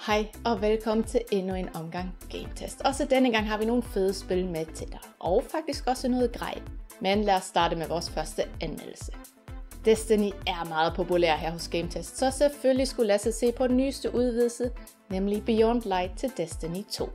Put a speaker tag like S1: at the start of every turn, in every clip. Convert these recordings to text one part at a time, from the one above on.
S1: Hej og velkommen til endnu en omgang GameTest. Også denne gang har vi nogle fede spil med til dig, og faktisk også noget grej. Men lad os starte med vores første anmeldelse. Destiny er meget populær her hos GameTest, så selvfølgelig skulle Lasse se på den nyeste udvidelse, nemlig Beyond Light til Destiny 2.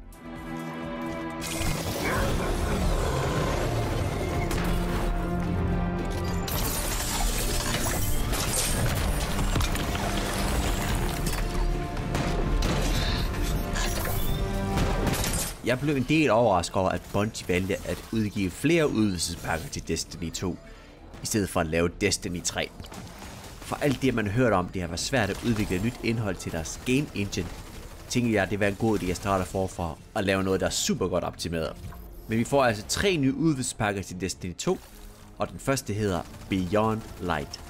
S2: Jeg blev en del overrasket over, at Bungie valgte at udgive flere udvidelsespakker til Destiny 2, i stedet for at lave Destiny 3. For alt det, man hørte om, det har været svært at udvikle nyt indhold til deres game engine, tænkte jeg, at det var en god idé at starte forfra og lave noget, der er super godt optimeret. Men vi får altså 3 nye udvidelsespakker til Destiny 2, og den første hedder Beyond Light.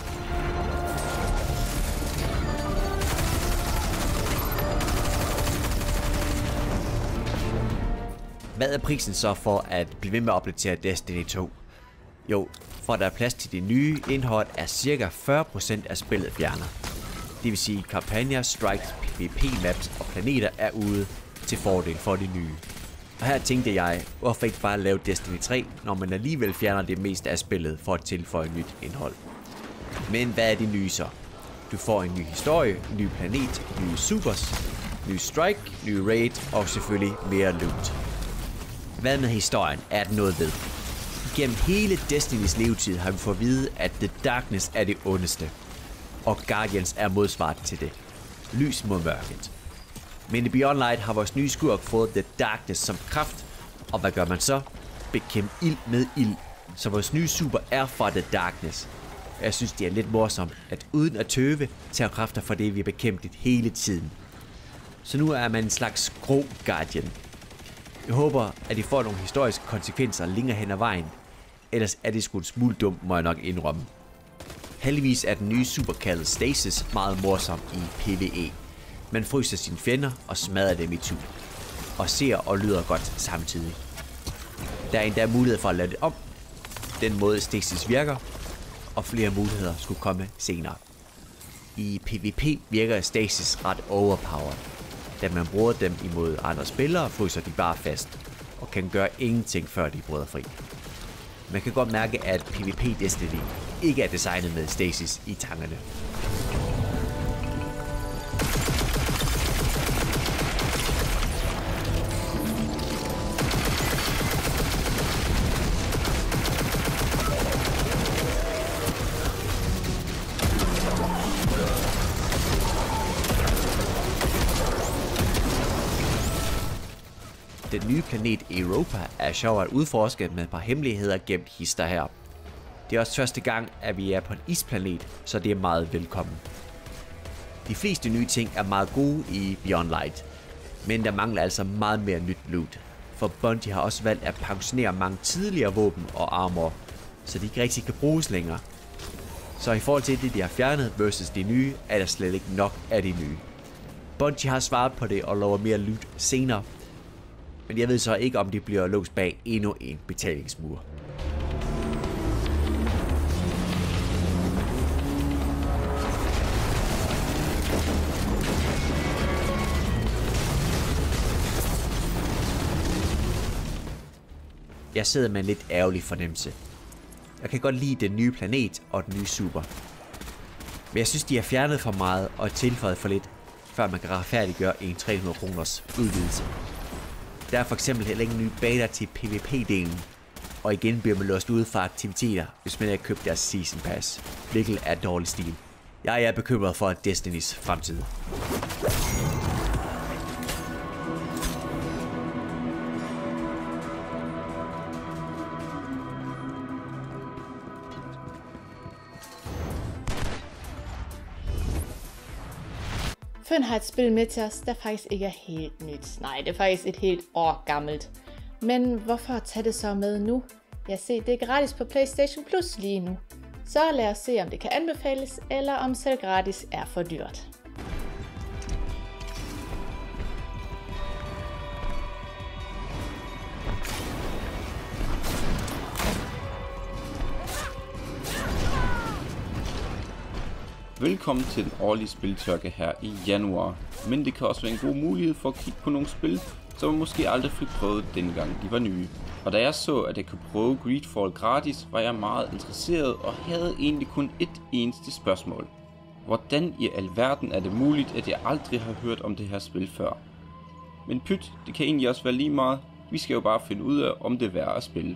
S2: Hvad er prisen så for at blive ved med at opdatere Destiny 2? Jo, for at der er plads til det nye indhold er ca. 40% af spillet fjernet. Det vil sige, kampagner, strikes, PvP maps og planeter er ude til fordel for det nye. Og her tænkte jeg, hvorfor ikke bare lave Destiny 3, når man alligevel fjerner det meste af spillet for at tilføje nyt indhold. Men hvad er det nye så? Du får en ny historie, en ny planet, nye supers, ny strike, ny raid og selvfølgelig mere loot. Hvad med historien er det noget ved? Gennem hele Destinys levetid har vi fået at vide, at The Darkness er det ondeste, og Guardians er modsvaret til det. Lys mod mørket. Men i Beyond Light har vores nye skurk fået The Darkness som kraft, og hvad gør man så? Bekæmpe ild med ild, så vores nye super er fra The Darkness. Jeg synes det er lidt morsomt, at uden at tøve, tager kræfter for det vi har bekæmpet hele tiden. Så nu er man en slags grå Guardian. Jeg håber, at de får nogle historiske konsekvenser længere hen ad vejen. Ellers er det sgu en smule dumt, må jeg nok indrømme. Heldigvis er den nye super kaldet Stasis meget morsom i PvE. Man fryser sine fjender og smadrer dem i tu. Og ser og lyder godt samtidig. Der er endda mulighed for at lade det om. Den måde Stasis virker. Og flere muligheder skulle komme senere. I PvP virker Stasis ret overpowered. Da man bruger dem imod andre spillere, fryser de bare fast, og kan gøre ingenting før de bryder fri. Man kan godt mærke, at PvP Destiny ikke er designet med stasis i tankerne. Den nye planet Europa er sjov at udforske med et par hemmeligheder gemt hister her. Det er også første gang, at vi er på en isplanet, så det er meget velkommen. De fleste nye ting er meget gode i Beyond Light, men der mangler altså meget mere nyt loot. For Bungie har også valgt at pensionere mange tidligere våben og armor, så de ikke rigtig kan bruges længere. Så i forhold til det, de har fjernet versus de nye, er der slet ikke nok af de nye. Bungie har svaret på det og lover mere loot senere. Men jeg ved så ikke, om de bliver låst bag endnu en betalingsmur. Jeg sidder med en lidt ærgerlig fornemmelse. Jeg kan godt lide den nye planet og den nye super. Men jeg synes, de har fjernet for meget og tilføjet for lidt, før man kan retfærdiggøre en 300 kroners udvidelse. Der er for eksempel heller ingen nye baner til PvP-delen, og igen bliver man låst ude fra aktiviteter, hvis man ikke har købt deres Season Pass, hvilket er dårlig stil. Jeg er bekymret for Destinys fremtid.
S1: Føn har et spil med til os, der faktisk ikke er helt nyt. Nej, det er faktisk et helt år gammelt. Men hvorfor tage det så med nu? Ja, se, det er gratis på PlayStation Plus lige nu. Så lad os se, om det kan anbefales, eller om selv gratis er for dyrt.
S3: Velkommen til den årlige spiltørke her i januar, men det kan også være en god mulighed for at kigge på nogle spil, som man måske aldrig fik prøvet denne gang de var nye. Og da jeg så, at jeg kunne prøve Greedfall gratis, var jeg meget interesseret og havde egentlig kun et eneste spørgsmål. Hvordan i alverden er det muligt, at jeg aldrig har hørt om det her spil før? Men pyt, det kan egentlig også være lige meget. Vi skal jo bare finde ud af, om det er værd at spille.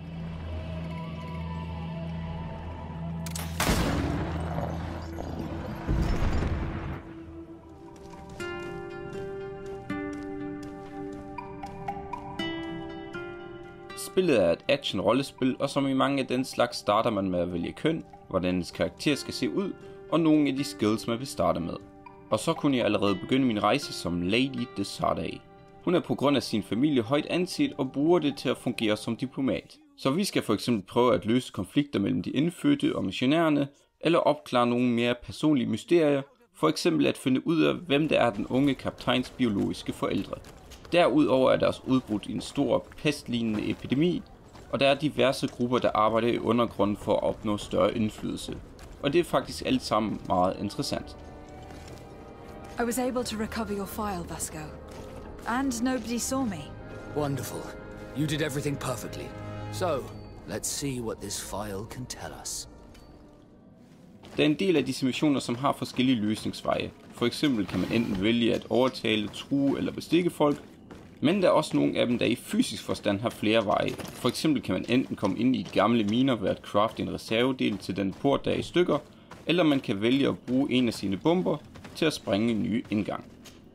S3: Spillet er et action-rollespil, og som i mange af den slags starter man med at vælge køn, hvordan ens karakter skal se ud, og nogle af de skills man vil starte med. Og så kunne jeg allerede begynde min rejse som Lady Desarday. Hun er på grund af sin familie højt anset og bruger det til at fungere som diplomat. Så vi skal for eksempel prøve at løse konflikter mellem de indfødte og missionærerne, eller opklare nogle mere personlige mysterier, for eksempel at finde ud af, hvem det er den unge kaptajns biologiske forældre. Derudover er der også udbrudt en stor pestlignende epidemi, og der er diverse grupper, der arbejder i undergrunden for at opnå større indflydelse. Og det er faktisk alt sammen meget interessant.
S4: I was able to recover your file, Vasco. And nobody saw me.
S5: Wonderful. You did everything perfectly. So, let's see what this file can tell us.
S3: Der er en del af disse missioner, som har forskellige løsningsveje. For eksempel kan man enten vælge at overtale, true eller bestikke folk, men der er også nogle af dem, der i fysisk forstand har flere veje. For eksempel kan man enten komme ind i de gamle miner ved at crafte en reservedel til den port, der er i stykker, eller man kan vælge at bruge en af sine bomber til at sprænge en ny indgang.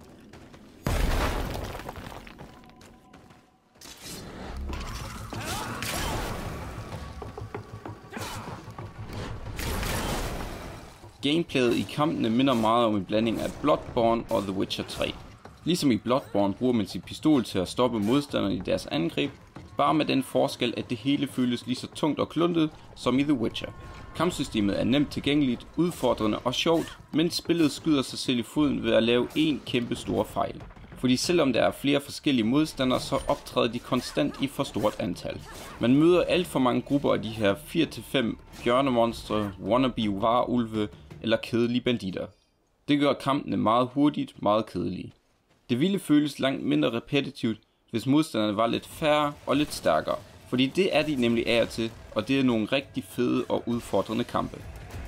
S3: Gameplayet i kampene minder meget om en blanding af Bloodborne og The Witcher 3. Ligesom i Bloodborne bruger man sin pistol til at stoppe modstanderne i deres angreb, bare med den forskel, at det hele føles lige så tungt og kluntet som i The Witcher. Kampsystemet er nemt tilgængeligt, udfordrende og sjovt, men spillet skyder sig selv i foden ved at lave en kæmpe stor fejl. Fordi selvom der er flere forskellige modstandere, så optræder de konstant i for stort antal. Man møder alt for mange grupper af de her 4-5 bjørnemonstre, wannabe varulve eller kedelige banditter. Det gør kampene meget hurtigt, meget kedelige. Det ville føles langt mindre repetitivt, hvis modstanderne var lidt færre og lidt stærkere. Fordi det er de nemlig af og til, og det er nogle rigtig fede og udfordrende kampe.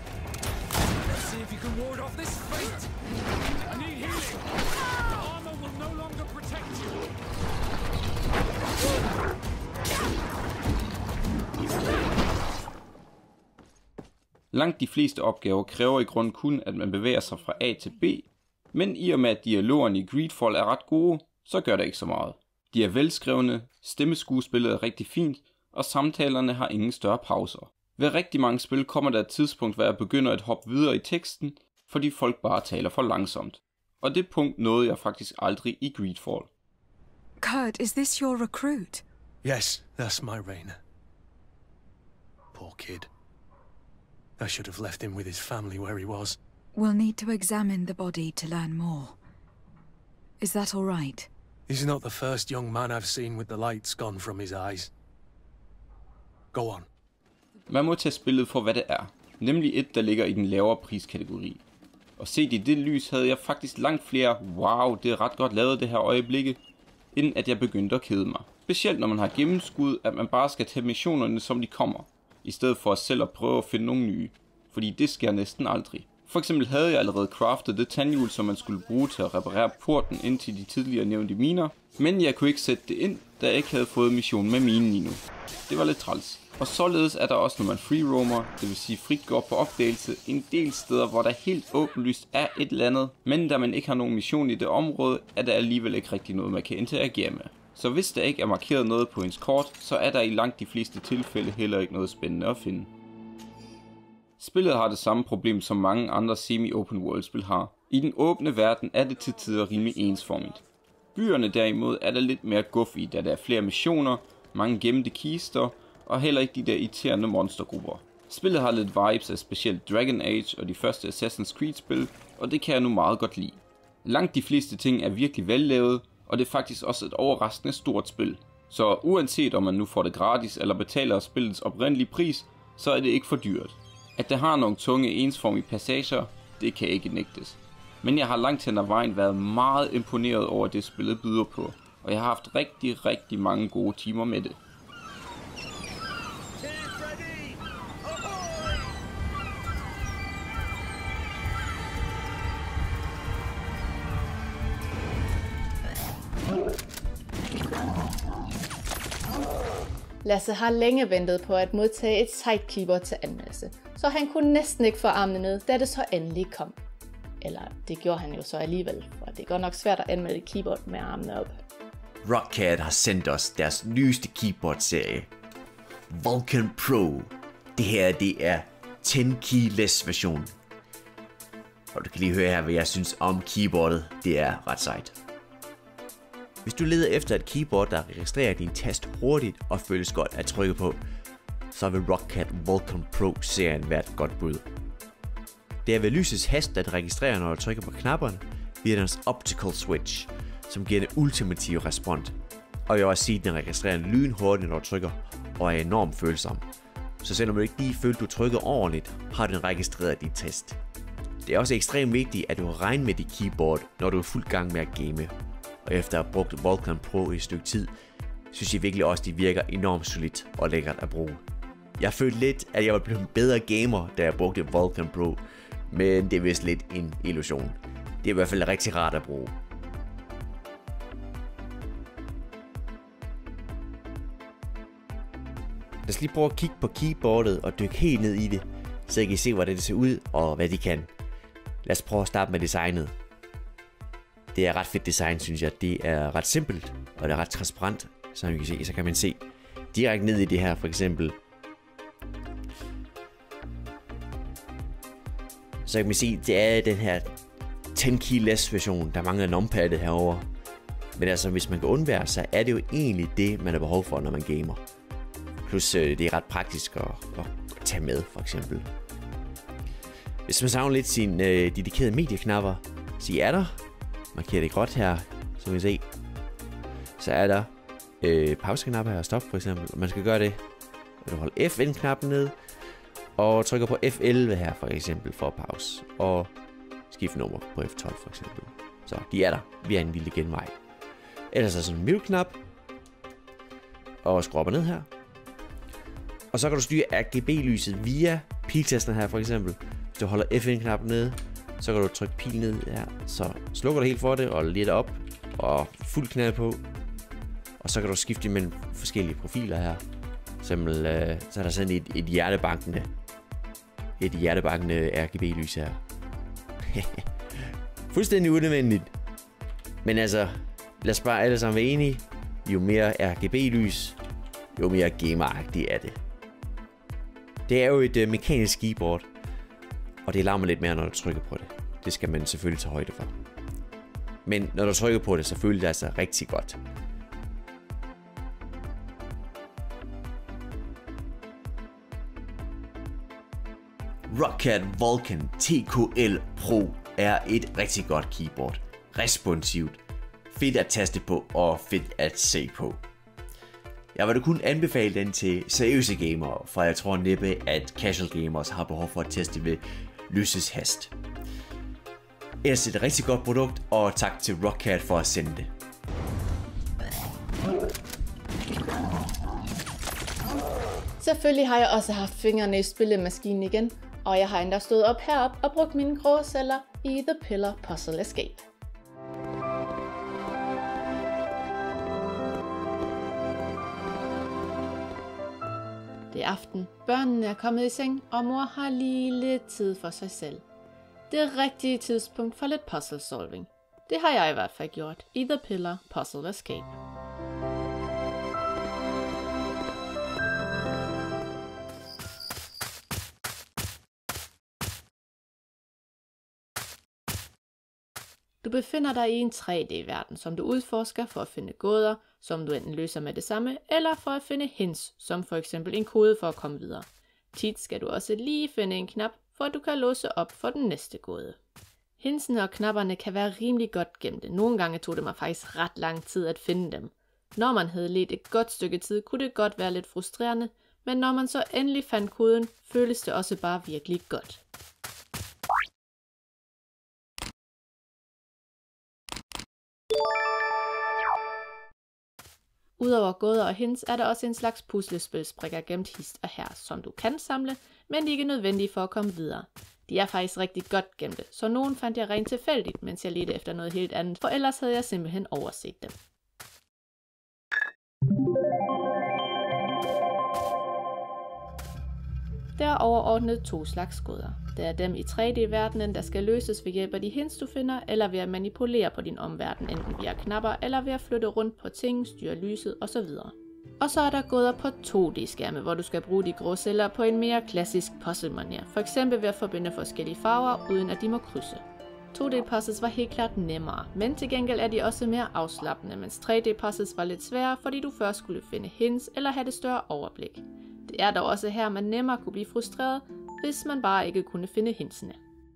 S3: Langt de fleste opgaver kræver i grunden kun, at man bevæger sig fra A til B, men i og med at dialogerne i Greedfall er ret gode, så gør det ikke så meget. De er velskrevne, stemmeskuespillet er rigtig fint, og samtalerne har ingen større pauser. Ved rigtig mange spil kommer der et tidspunkt, hvor jeg begynder at hoppe videre i teksten, fordi folk bare taler for langsomt. Og det punkt nåede jeg faktisk aldrig i Greedfall.
S4: Kurt, is this your recruit?
S6: Yes, that's my Rainer. Poor kid. I should have left him with his family where he was.
S4: We'll need to examine the body to learn more. Is that all right?
S6: He's not the first young man I've seen with the lights gone from his eyes. Go on.
S3: Man må tage spillet for hvad det er, nemlig et der ligger i den lavere priskategori. Og set i det lys havde jeg faktisk langt flere wow, det er ret godt lavet det her øjeblikke, inden at jeg begyndte at kede mig. Specielt når man har gennemskud, at man bare skal tage missionerne som de kommer, i stedet for at selv at prøve at finde nogle nye, fordi det sker næsten aldrig. For eksempel havde jeg allerede craftet det tandhjul, som man skulle bruge til at reparere porten ind til de tidligere nævnte miner, men jeg kunne ikke sætte det ind, da jeg ikke havde fået missionen med minen endnu. Det var lidt træls. Og således er der også, når man free roamer, det vil sige frit går på opdagelse, en del steder, hvor der helt åbenlyst er et eller andet, men da man ikke har nogen mission i det område, er der alligevel ikke rigtig noget, man kan interagere med. Så hvis der ikke er markeret noget på ens kort, så er der i langt de fleste tilfælde heller ikke noget spændende at finde. Spillet har det samme problem, som mange andre semi-open world spil har. I den åbne verden er det til tider rimelig ensformigt. Byerne derimod er der lidt mere guf i, da der er flere missioner, mange gemte kister, og heller ikke de der irriterende monstergrupper. Spillet har lidt vibes af specielt Dragon Age og de første Assassin's Creed spil, og det kan jeg nu meget godt lide. Langt de fleste ting er virkelig vellavet, og det er faktisk også et overraskende stort spil. Så uanset om man nu får det gratis eller betaler spillets oprindelige pris, så er det ikke for dyrt. At det har nogle tunge ensformige passager, det kan ikke nægtes. Men jeg har langt hen ad vejen været meget imponeret over det spillet byder på, og jeg har haft rigtig mange gode timer med det.
S1: Lasse har længe ventet på at modtage et sejt keyboard til anmeldelse, så han kunne næsten ikke få armene ned, da det så endelig kom. Eller det gjorde han jo så alligevel, for det er godt nok svært at anmelde et keyboard med armene op.
S2: Roccat har sendt os deres nyeste keyboard-serie, Vulcan Pro. Det her, det er 10 keyless version. Og du kan lige høre her, hvad jeg synes om keyboardet. Det er ret sejt. Hvis du leder efter et keyboard, der registrerer din tast hurtigt og føles godt at trykke på, så vil Roccat Vulcan Pro-serien være et godt bud. Det er ved lysets hast at registrere, når du trykker på knapperne, via dens optical switch, som giver den ultimative respons. Og jeg vil også sige, at den registrerer lynhurtigt, når du trykker, og er enormt følsom. Så selvom du ikke lige føler, du trykker ordentligt, har den registreret dit test. Det er også ekstremt vigtigt, at du regner med dit keyboard, når du er fuld gang med at game. Og efter at have brugt Vulcan Pro i et stykke tid, synes jeg virkelig også, at de virker enormt solidt og lækkert at bruge. Jeg følte lidt, at jeg var blevet en bedre gamer, da jeg brugte Vulcan Pro, men det er vist lidt en illusion. Det er i hvert fald rigtig rart at bruge. Lad os lige prøve at kigge på keyboardet og dykke helt ned i det, så I kan se, hvordan det ser ud og hvad de kan. Lad os prøve at starte med designet. Det er ret fedt design, synes jeg. Det er ret simpelt, og det er ret transparent, som I kan se. Så kan man se direkte ned i det her, for eksempel. Så kan man se, det er den her 10 keyless version, der mangler numpaddet herover. Men altså, hvis man kan undvære, så er det jo egentlig det, man har behov for, når man gamer. Plus, det er ret praktisk at tage med, for eksempel. Hvis man savner lidt sine dedikerede medieknapper, så er der. Markerer det gråt her, så kan I se. Så er der pauseknap her og stop, for eksempel. Og man skal gøre det. Du holder FN-knappen ned. Og trykker på F11 her, for eksempel, for pause. Og skift nummer på F12, for eksempel. Så de er der. Vi er en lille genvej. Ellers er der sådan en mute-knap. Og skruer ned her. Og så kan du styre RGB-lyset via piltasterne her, for eksempel. Hvis du holder FN-knappen nede, så kan du trykke pil ned her. Så slukker du helt for det og letter op. Og fuld knald på. Og så kan du skifte mellem forskellige profiler her. Så er der sådan et hjertebankende RGB-lys her. Fuldstændig unødvendigt. Men altså, lad os bare alle sammen være enige. Jo mere RGB-lys, jo mere gameragtigt er det. Det er jo et mekanisk keyboard. Og det larmer lidt mere, når du trykker på det. Det skal man selvfølgelig tage højde for. Men når du trykker på det, så føles det altså rigtig godt. Roccat Vulcan TKL Pro er et rigtig godt keyboard. Responsivt, fedt at taste på og fedt at se på. Jeg vil da kun anbefale den til seriøse gamere, for jeg tror næppe, at casual gamers har behov for at teste ved lysets hast. Ellers er det et rigtig godt produkt, og tak til Roccat for at sende det.
S1: Selvfølgelig har jeg også haft fingrene i spillemaskinen igen, og jeg har endda stået op herop og brugt mine grå celler i The Pillar Puzzle Escape. Det er aften, børnene er kommet i seng, og mor har lige lidt tid for sig selv. Det rigtige tidspunkt for lidt puzzle solving. Det har jeg i hvert fald gjort i The Pillar Puzzle Escape. Du befinder dig i en 3D-verden, som du udforsker for at finde gåder, som du enten løser med det samme, eller for at finde hints, som for eksempel en kode for at komme videre. Tit skal du også lige finde en knap, for at du kan låse op for den næste gåde. Hintsene og knapperne kan være rimelig godt gemte. Nogle gange tog det mig faktisk ret lang tid at finde dem. Når man havde ledt et godt stykke tid, kunne det godt være lidt frustrerende, men når man så endelig fandt koden, føles det også bare virkelig godt. Udover gåder og hints er der også en slags puslespilsbrikker gemt hist og her, som du kan samle, men de er ikke nødvendige for at komme videre. De er faktisk rigtig godt gemte, så nogen fandt jeg rent tilfældigt, mens jeg ledte efter noget helt andet, for ellers havde jeg simpelthen overset dem. Der er overordnet 2 slags gåder. Der er dem i 3D-verdenen, der skal løses ved hjælp af de hints, du finder, eller ved at manipulere på din omverden, enten via knapper, eller ved at flytte rundt på ting, styre lyset osv. Og så er der gåder på 2D-skærme, hvor du skal bruge de grå celler på en mere klassisk puzzle-manier, f.eks. ved at forbinde forskellige farver, uden at de må krydse. 2D-puzzles var helt klart nemmere, men til gengæld er de også mere afslappende, mens 3D-puzzles var lidt sværere, fordi du først skulle finde hints eller have det større overblik. Det er dog også her, man nemmere kunne blive frustreret, hvis man bare ikke kunne finde hintsene.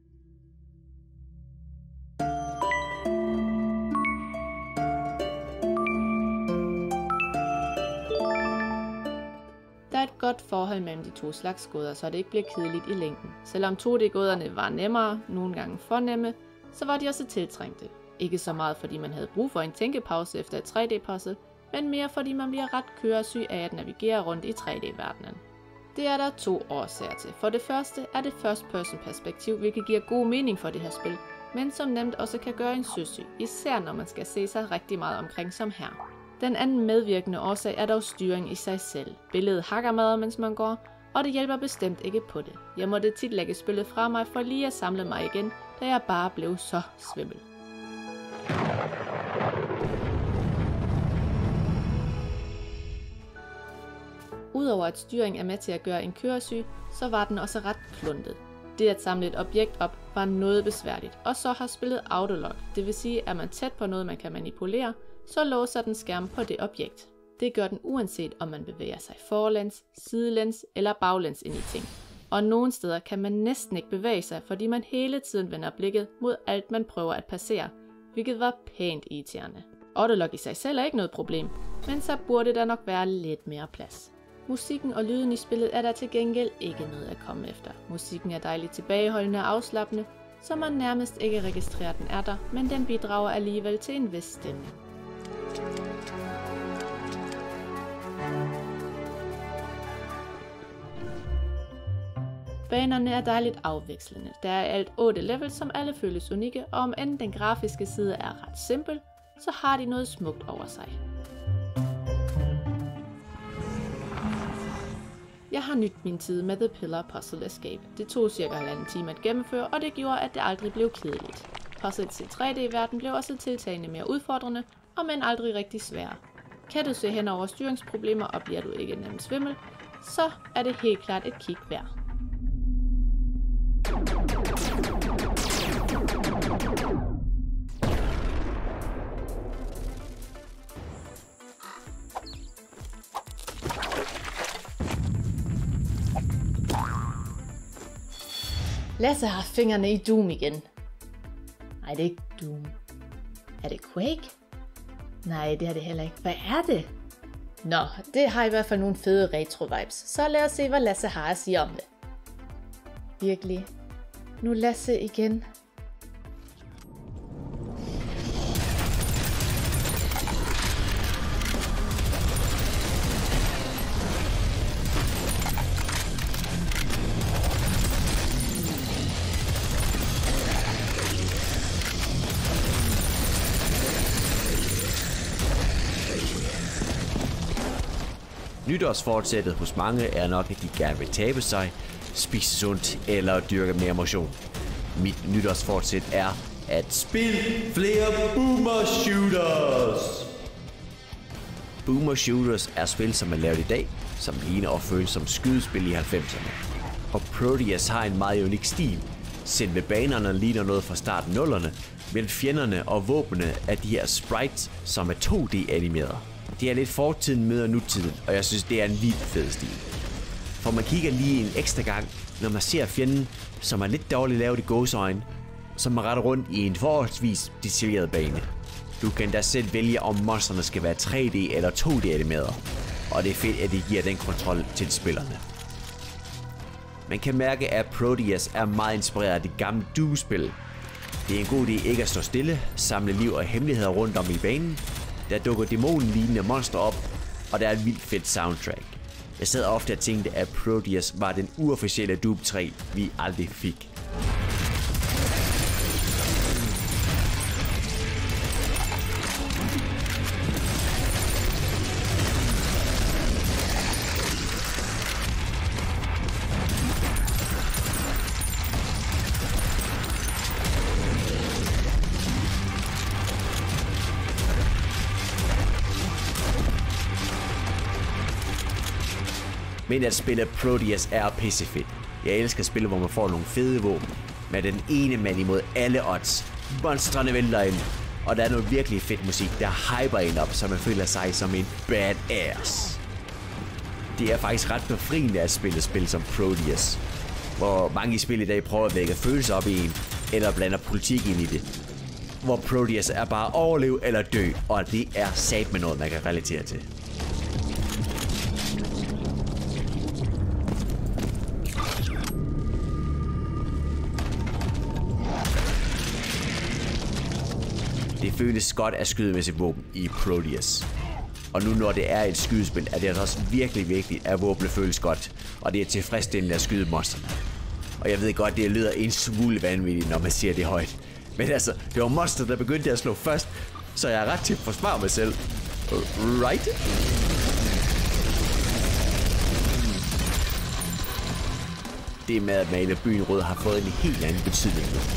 S1: Der er et godt forhold mellem de 2 slags gåder, så det ikke bliver kedeligt i længden. Selvom 2D-gåderne var nemmere, nogle gange for nemme, så var de også tiltrængte. Ikke så meget fordi man havde brug for en tænkepause efter et 3D-puzzle, men mere fordi man bliver ret køresyg af at navigere rundt i 3D-verdenen. Det er der 2 årsager til. For det første er det first-person perspektiv, hvilket giver god mening for det her spil, men som nemt også kan gøre en søsyg, især når man skal se sig rigtig meget omkring som her. Den anden medvirkende årsag er dog styring i sig selv. Billedet hakker meget, mens man går, og det hjælper bestemt ikke på det. Jeg måtte tit lægge spillet fra mig for lige at samle mig igen, da jeg bare blev så svimmel. Udover at styring er med til at gøre en køresyg, så var den også ret kluntet. Det at samle et objekt op var noget besværligt, og så har spillet autolock, det vil sige, at man tæt på noget, man kan manipulere, så låser den skærm på det objekt. Det gør den uanset om man bevæger sig forlæns, sidelæns eller baglæns ind i ting. Og nogle steder kan man næsten ikke bevæge sig, fordi man hele tiden vender blikket mod alt man prøver at passere, hvilket var pænt irriterende. Autolock i sig selv er ikke noget problem, men så burde der nok være lidt mere plads. Musikken og lyden i spillet er der til gengæld ikke noget at komme efter. Musikken er dejligt tilbageholdende og afslappende, så man nærmest ikke registrerer, at den er der, men den bidrager alligevel til en vis stemning. Banerne er dejligt afvekslende. Der er alt 8 levels, som alle føles unikke, og om end den grafiske side er ret simpel, så har de noget smukt over sig. Jeg har nydt min tid med The Pillar Puzzle Escape. Det tog cirka 1,5 time at gennemføre, og det gjorde, at det aldrig blev kedeligt. Puzzles i 3D-verden blev også tiltagende mere udfordrende, og men aldrig rigtig svære. Kan du se hen over styringsproblemer, og bliver du ikke nemt svimmel, så er det helt klart et kig værd. Lasse har fingrene i Doom igen. Nej, det er ikke Doom. Er det Quake? Nej, det er det heller ikke. Hvad er det? Nå, det har i hvert fald nogle fede retro-vibes. Så lad os se, hvad Lasse har at sige om det. Virkelig. Nu Lasse igen.
S2: Nytårsfortsættet hos mange er nok, at de gerne vil tabe sig, spise sundt eller dyrke mere motion. Mit nytårsfortsæt er at spille flere Boomer Shooters! Boomer Shooters er spil, som er lavet i dag, som ligner og føles som skydespil i 90'erne. Og Proteus har en meget unik stil. Selve banerne ligner noget fra starten 0'erne, men fjenderne og våbnene er de her sprites, som er 2D-animerede. Det er lidt fortiden møder nutiden, og jeg synes, det er en vildt fed stil. For man kigger lige en ekstra gang, når man ser fjenden, som er lidt dårligt lavet i gåseøjne, som man retter rundt i en forholdsvis detaljeret bane. Du kan da selv vælge, om monsterne skal være 3D eller 2D-animerede, og det er fedt, at de giver den kontrol til spillerne. Man kan mærke, at Proteus er meget inspireret af det gamle Doom-spil. Det er en god idé ikke at stå stille, samle liv og hemmeligheder rundt om i banen. Der dukker dæmonlignende monster op, og der er et vildt fedt soundtrack. Jeg sad ofte og tænkte, at Proteus var den uofficielle Doom 3, vi aldrig fik. Men at spille Proteus er pissefedt. Jeg elsker spil, hvor man får nogle fede våben. Med den ene mand imod alle odds. Monstrene vælter ind. Og der er noget virkelig fedt musik, der hyper en op, så man føler sig som en badass. Det er faktisk ret befriende at spille spil som Proteus. Hvor mange i spil i dag prøver at vække følelser op i en, eller blander politik ind i det. Hvor Proteus er bare overlev eller dø, og det er sat med noget, man kan relatere til. Det føles godt at skyde med sit våben i Proteus. Og nu når det er et skydespil, er det også virkelig vigtigt, at våbnet føles godt, og det er tilfredsstillende at skyde monsterne. Og jeg ved godt, det lyder en smule vanvittigt, når man siger det højt. Men altså, det var monster, der begyndte at slå først, så jeg er ret til at forsvare mig selv. Right? Det med at male byen rød har fået en helt anden betydning nu.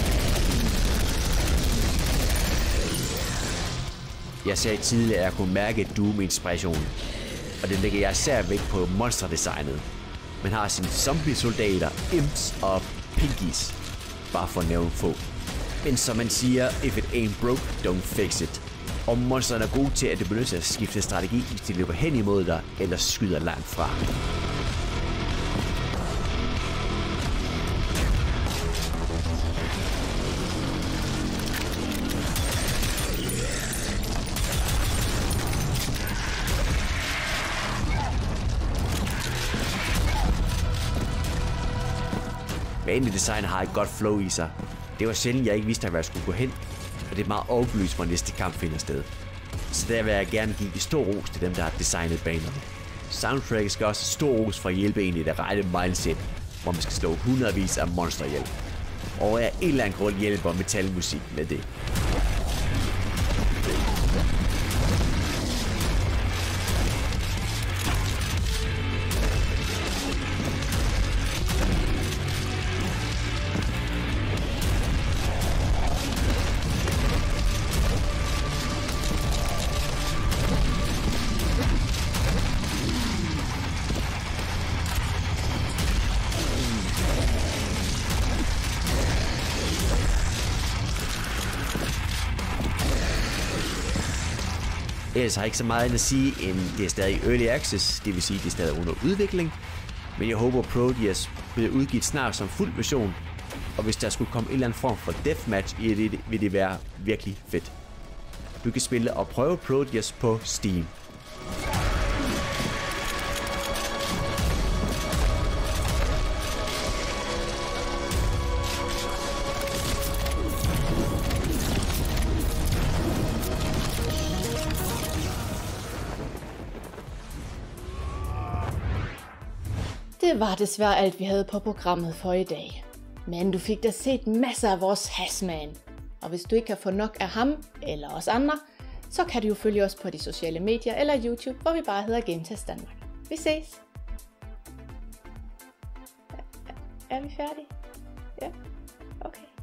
S2: Jeg sagde tidligere, at jeg kunne mærke Doom-inspirationen, og det lægger jeg især vægt på monsterdesignet. Man har sine zombie-soldater, imps og pinkies, bare for at nævne få. Men som man siger, if it ain't broke, don't fix it. Og monsterne er gode til at benytte at skifte strategi, hvis de løber hen imod dig, eller skyder langt fra. Banedesign har et godt flow i sig. Det var sjældent, jeg ikke vidste, hvor jeg skulle gå hen, og det er meget overbelyst, hvor næste kamp finder sted. Så der vil jeg gerne give stor ros til dem, der har designet banerne. Soundtrack skal også stor ros for at hjælpe en i det rette mindset, hvor man skal slå hundredvis af monster ihjel. Og af en eller anden grund hjælper metalmusik med det. Ellers har jeg ikke så meget end at sige, end det er stadig early access, det vil sige, det er stadig under udvikling. Men jeg håber, Proteus bliver udgivet snart som fuld version, og hvis der skulle komme en eller anden form for deathmatch i det, vil det være virkelig fedt. Du kan spille og prøve Proteus på Steam.
S1: Det var desværre alt, vi havde på programmet for i dag. Men du fik da set masser af vores Hasman. Og hvis du ikke kan få nok af ham eller os andre, så kan du jo følge os på de sociale medier eller YouTube, hvor vi bare hedder GameTest Danmark. Vi ses! Er vi færdige? Ja? Okay.